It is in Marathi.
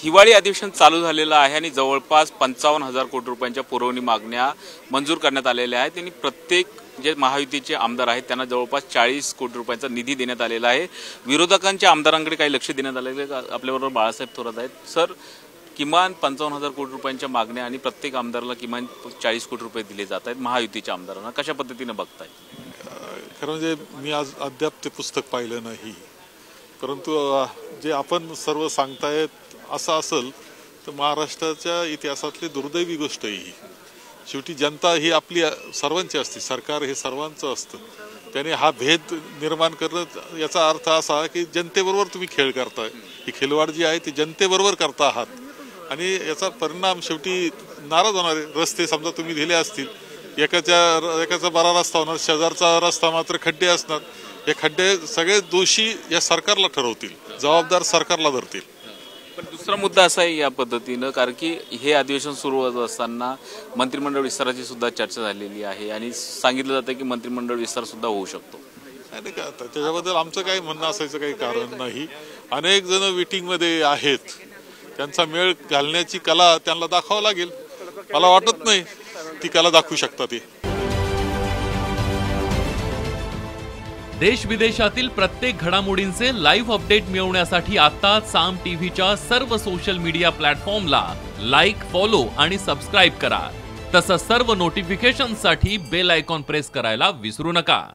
हिवाळी अधिवेशन चालू झालेलं आहे आणि जवळपास 55,000 कोटी रुपयांच्या पुरवणी मागण्या मंजूर करण्यात आलेल्या आहेत। त्यांनी प्रत्येक जे महायुतीचे आमदार आहेत त्यांना जवळपास 40 कोटी रुपयांचा निधी देण्यात आलेला आहे। विरोधकांच्या आमदारांकडे काही लक्ष देण्यात आलेले आपल्याबरोबर बाळासाहेब थोरात आहेत। सर, किमान 55,000 कोटी रुपयांच्या मागण्या आणि प्रत्येक आमदाराला किमान 40 कोटी रुपये दिले जात आहेत महायुतीच्या आमदारांना, कशा पद्धतीने बघताय? खरं म्हणजे मी आज अद्याप ते पुस्तक पाहिलं नाही, परंतु जे आपण सर्व सांगतायत असं असेल तर महाराष्ट्राच्या इतिहासातली दुर्दैवी गोष्ट आहे ही। शेवटी जनता ही आपली सर्वांची असते, सरकार हे सर्वांचं असतं। त्याने हा भेद निर्माण करणं याचा अर्थ असा की जनतेबरोबर तुम्ही खेळ करताय, ही खेळवाड जी आहे ती जनतेबरोबर करता आहात आणि याचा परिणाम शेवटी नाराज होणारे रस्ते समजा तुम्ही दिले असतील, एकाचा बरा रस्ता होणार, शेजारचा रस्ता मात्र खड्डे असणार। हे खड्डे सगळे दोषी या सरकारला ठरवतील, जबाबदार सरकारला धरतील। पण दुसरा मुद्दा असा आहे या पद्धतीनं, कारण की हे अधिवेशन सुरू होत असताना मंत्रिमंडळ विस्ताराची सुद्धा चर्चा झालेली आहे आणि सांगितलं जातं की मंत्रिमंडळ विस्तार सुद्धा होऊ शकतो। नाही का, त्याच्याबद्दल आमचं काही म्हणणं असायचं काही कारण नाही। अनेक जण वेटिंगमध्ये आहेत, त्यांचा मेळ घालण्याची कला त्यांना दाखवावं लागेल। मला वाटत नाही ती कला दाखवू शकतात ते। देश विदेशातील प्रत्येक घडामोडींचे लाईव्ह अपडेट मिळवण्यासाठी आता साम टीव्हीच्या सर्व सोशल मीडिया प्लॅटफॉर्मला लाईक, फॉलो आणि सबस्क्राईब करा। तसंच सर्व नोटिफिकेशनसाठी बेल आयकॉन प्रेस करायला विसरू नका।